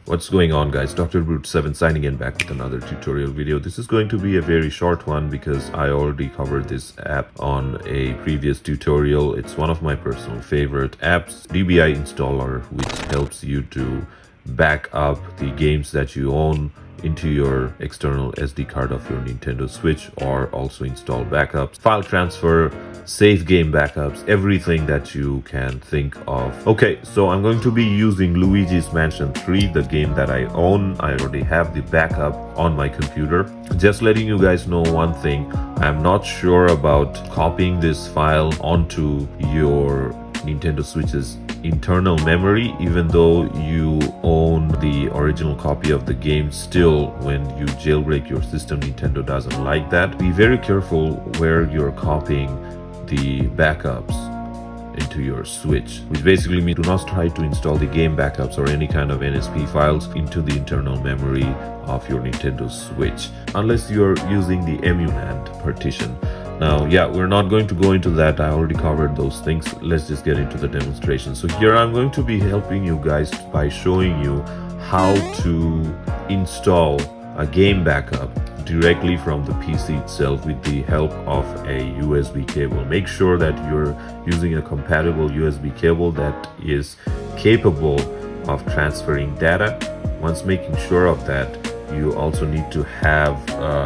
What's going on, guys? Dr. Brute7 signing in back with another tutorial video. This is going to be a very short one because I already covered this app on a previous tutorial. It's one of my personal favorite apps, DBI installer, which helps you to back up the games that you own into your external SD card of your Nintendo Switch, or also install backups, file transfer, save game backups, everything that you can think of. Okay, so I'm going to be using Luigi's Mansion 3, the game that I own. I already have the backup on my computer. Just letting you guys know one thing, I'm not sure about copying this file onto your Nintendo Switch's internal memory. Even though you own the original copy of the game, still when you jailbreak your system, Nintendo doesn't like that. Be very careful where you're copying the backups into your Switch, which basically means do not try to install the game backups or any kind of NSP files into the internal memory of your Nintendo Switch unless you're using the emulant partition. Now, yeah, we're not going to go into that. I already covered those things. Let's just get into the demonstration. So here I'm going to be helping you guys by showing you how to install a game backup directly from the PC itself with the help of a USB cable. Make sure that you're using a compatible USB cable that is capable of transferring data. Once making sure of that, you also need to have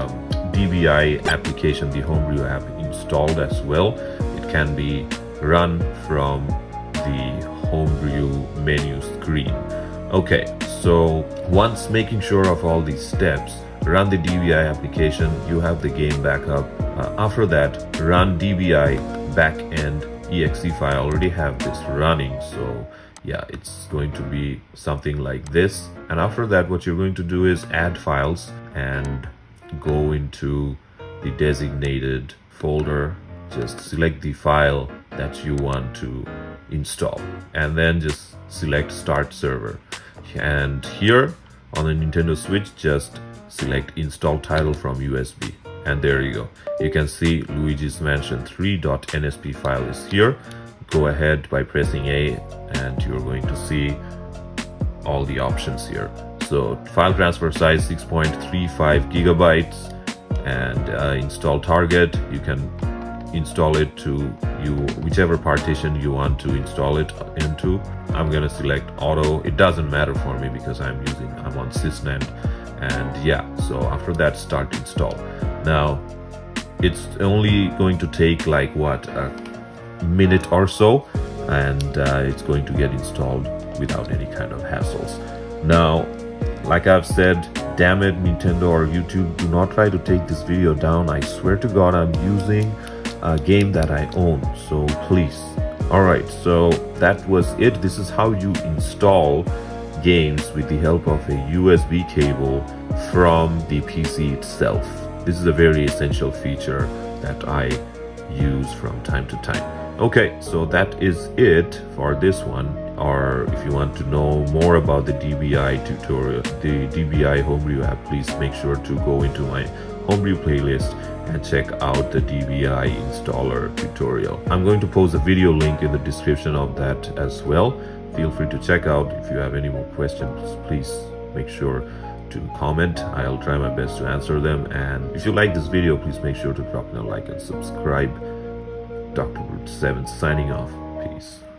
DBI application, the Homebrew app, installed as well. It can be run from the Homebrew menu screen. Okay, so once making sure of all these steps, run the DBI application, you have the game backup. After that, run DBI backend exe file. I already have this running, so yeah, it's going to be something like this. And after that, what you're going to do is add files and go into the designated folder. Just select the file that you want to install and then just select start server, and here on the Nintendo Switch just select install title from USB, and there you go. You can see Luigi's Mansion 3.nsp file is here. Go ahead by pressing A and you're going to see all the options here. So file transfer size 6.35 gigabytes, and install target, you can install it to whichever partition you want to install it into. I'm gonna select auto. It doesn't matter for me because I'm on sysnand, and yeah, so after that, start install. Now it's only going to take like what, a minute or so, and it's going to get installed without any kind of hassles. Now, like I've said, damn it, Nintendo or YouTube, do not try to take this video down. I swear to God, I'm using a game that I own, so please. Alright, so that was it. This is how you install games with the help of a USB cable from the PC itself. This is a very essential feature that I use from time to time. Okay, so that is it for this one. Or if you want to know more about the DBI tutorial, the DBI Homebrew app, please make sure to go into my Homebrew playlist and check out the DBI installer tutorial. I'm going to post a video link in the description of that as well. Feel free to check out. If you have any more questions, please make sure to comment. I'll try my best to answer them. And if you like this video, please make sure to drop in a like and subscribe. Dr. Brute7 signing off. Peace.